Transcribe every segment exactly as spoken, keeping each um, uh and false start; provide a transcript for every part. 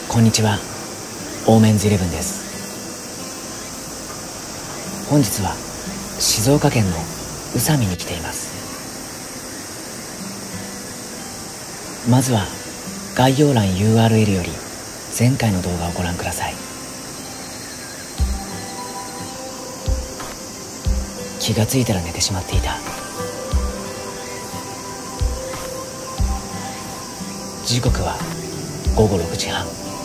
こんにちは、オーメンズイレブンです。本日は静岡県の宇佐美に来ています。まずは概要欄 ユーアールエル より前回の動画をご覧ください。気がついたら寝てしまっていた。時刻はごごろくじはん。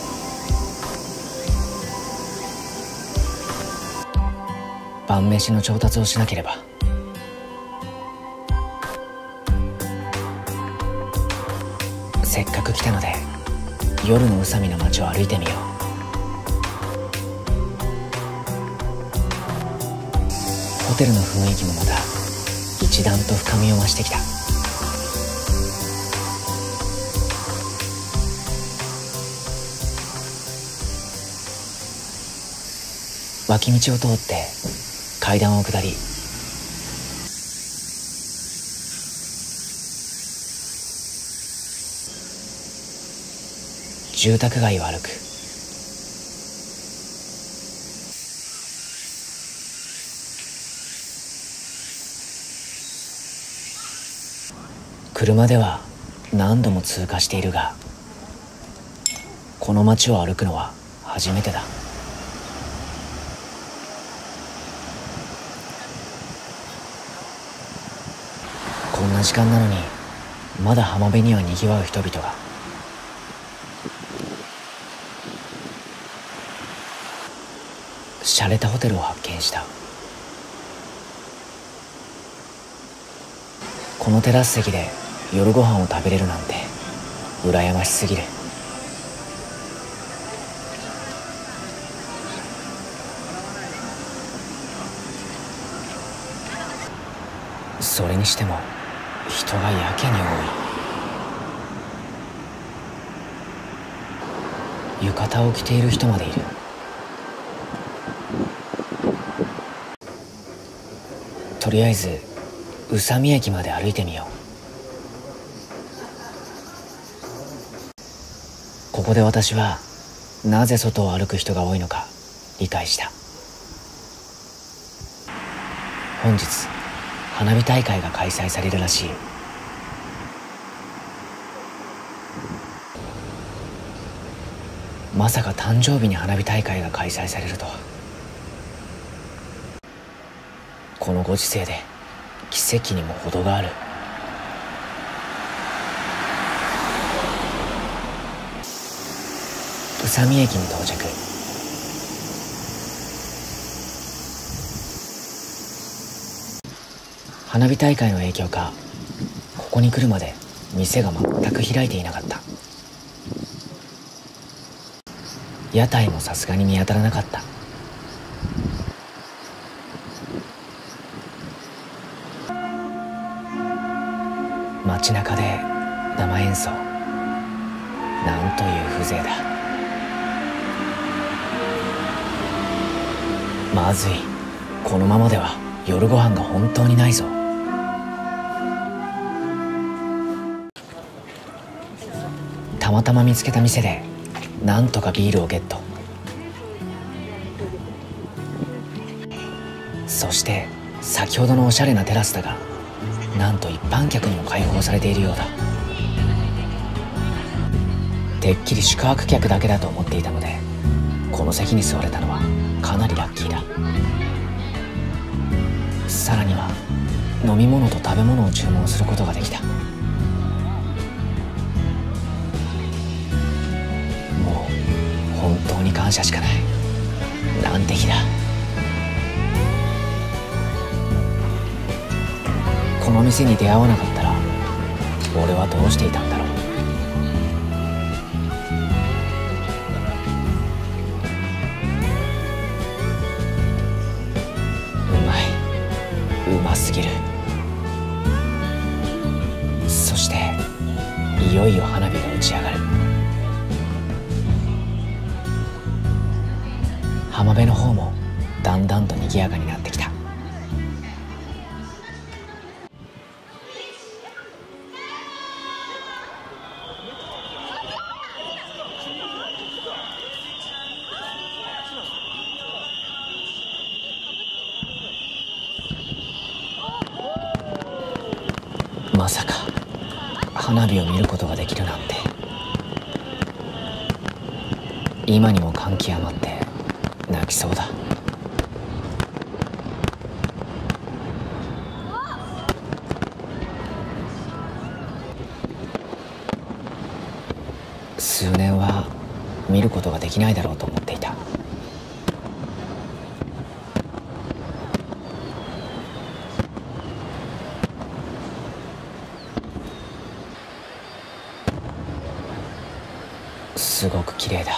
晩飯の調達をしなければ。せっかく来たので夜の宇佐美の街を歩いてみよう。ホテルの雰囲気もまた一段と深みを増してきた。脇道を通って階段を下り、住宅街を歩く。車では何度も通過しているが、この街を歩くのは初めてだ。こんな時間なのにまだ浜辺にはにぎわう人々が。洒落たホテルを発見した。このテラス席で夜ご飯を食べれるなんて羨ましすぎる。それにしても人がやけに多い。浴衣を着ている人までいる。とりあえず宇佐美駅まで歩いてみよう。ここで私はなぜ外を歩く人が多いのか理解した。本日花火大会が開催されるらしい。まさか誕生日に花火大会が開催されるとは。このご時世で奇跡にも程がある。宇佐美駅に到着。花火大会の影響か、ここに来るまで店が全く開いていなかった。屋台もさすがに見当たらなかった。街中で生演奏、なんという風情だ。まずい、このままでは夜ご飯が本当にないぞ。たまたま見つけた店でなんとかビールをゲット。そして先ほどのおしゃれなテラスだが、なんと一般客にも開放されているようだ。てっきり宿泊客だけだと思っていたので、この席に座れたのはかなりラッキーだ。さらには飲み物と食べ物を注文することができた。もう本当に感謝しかない。なんて日だ。この店に出会わなかったら俺はどうしていたんだろう。うまい、うますぎる。そしていよいよ花火が打ち上がる。浜辺の方もだんだんと賑やかになってきた。 花火を見ることができるなんて。今にも感極まって泣きそうだ。数年は見ることができないだろうと思っていた。すごく綺麗だ。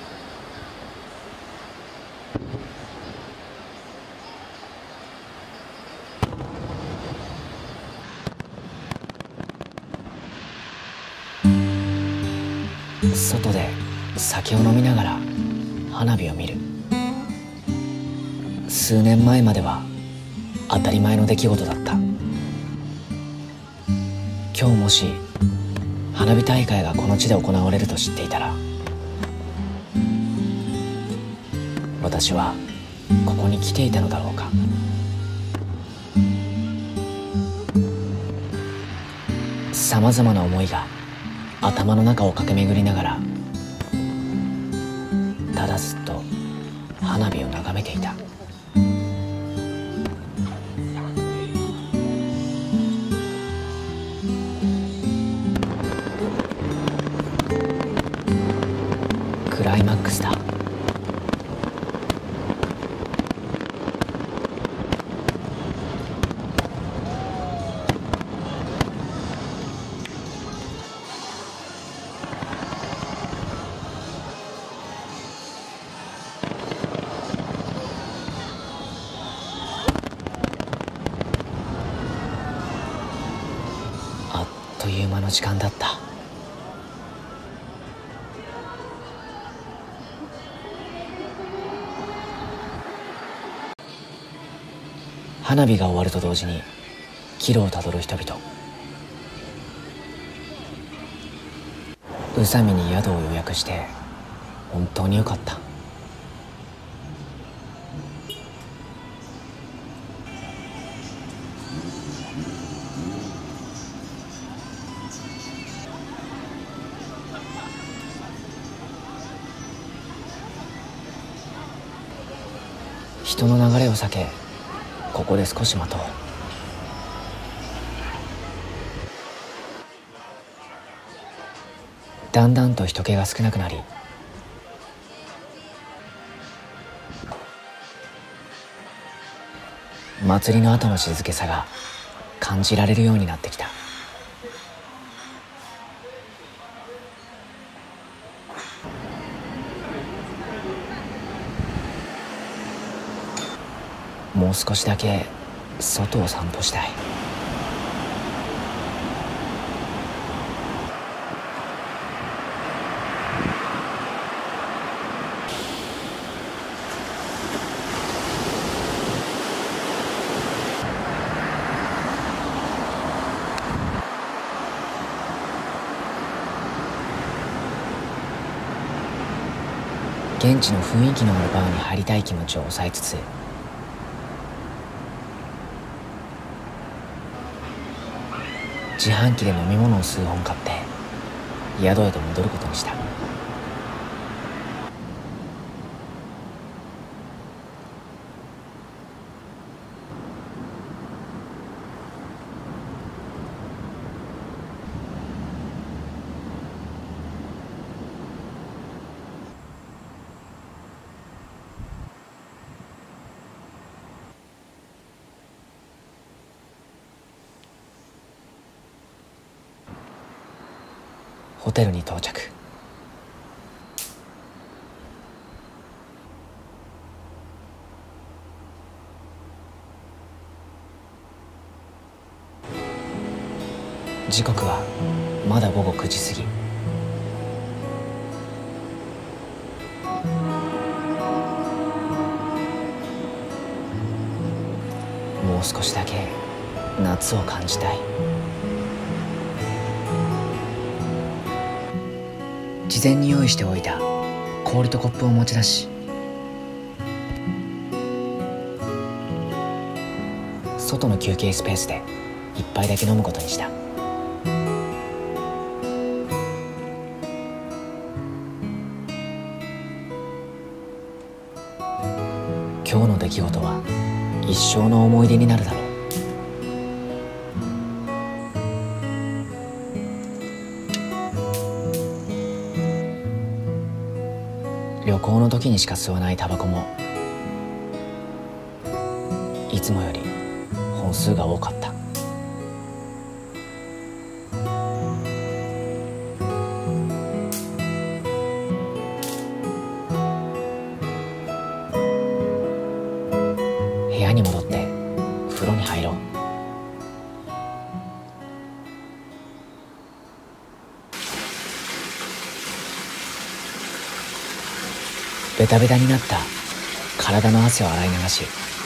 外で酒を飲みながら花火を見る。数年前までは当たり前の出来事だった。今日もし花火大会がこの地で行われると知っていたら、私はここに来ていたのだろうか。さまざまな思いが頭の中を駆け巡りながら、ただずっと花火を眺めていた。クライマックスだ。あっという間の時間だった。花火が終わると同時に帰路をたどる人々。宇佐美に宿を予約して本当によかった。人の流れを避け、ここで少し待とう。だんだんと人気が少なくなり、祭りの後の静けさが感じられるようになってきた。もう少しだけ外を散歩したい。現地の雰囲気のあるバーに入りたい気持ちを抑えつつ、自販機で飲み物を数本買って宿へと戻ることにした。ホテルに到着。時刻はまだ午後くじ過ぎ。もう少しだけ夏を感じたい。事前に用意しておいた氷とコップを持ち出し、外の休憩スペースで一杯だけ飲むことにした。 今日の出来事は一生の思い出になるだろう。旅行の時にしか吸わないタバコもいつもより本数が多かった。部屋に戻って風呂に入ろう。ベタベタになった体の汗を洗い流し、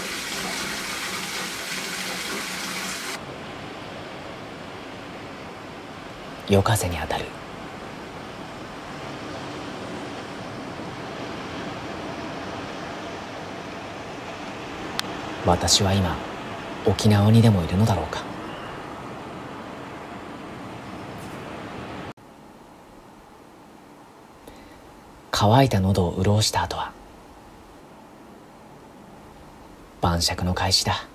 夜風に当たる。私は今沖縄にでもいるのだろうか。乾いた喉を潤した後は晩酌の開始だ。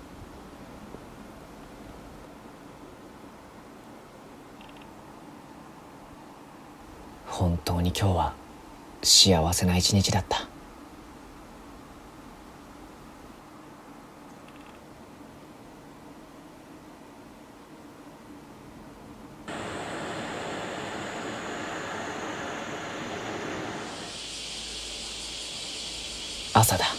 本当に今日は幸せな一日だった。朝だ。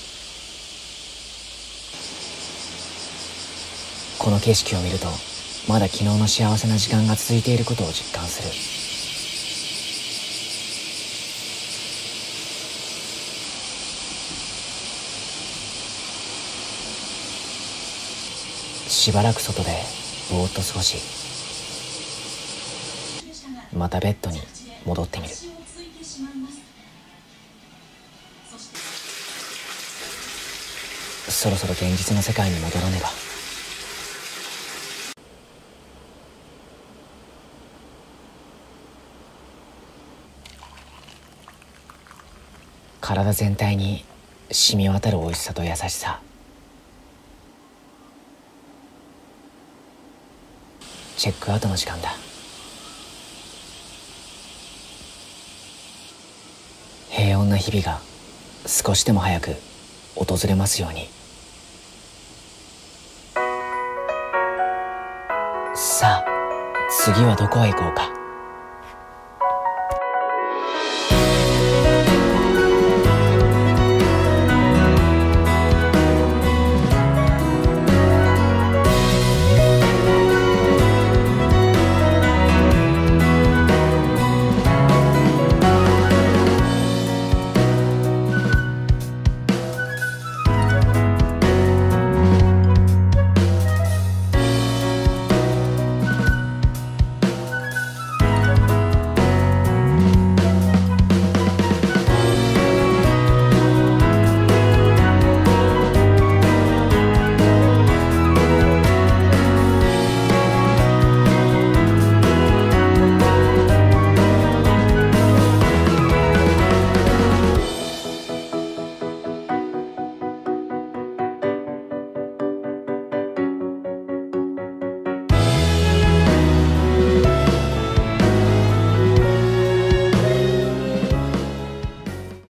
この景色を見るとまだ昨日の幸せな時間が続いていることを実感する。しばらく外でぼーっと過ごし、またベッドに戻ってみる。そろそろ現実の世界に戻らねば。体全体に染み渡る美味しさと優しさ。チェックアウトの時間だ。平穏な日々が少しでも早く訪れますように。さあ、次はどこへ行こうか。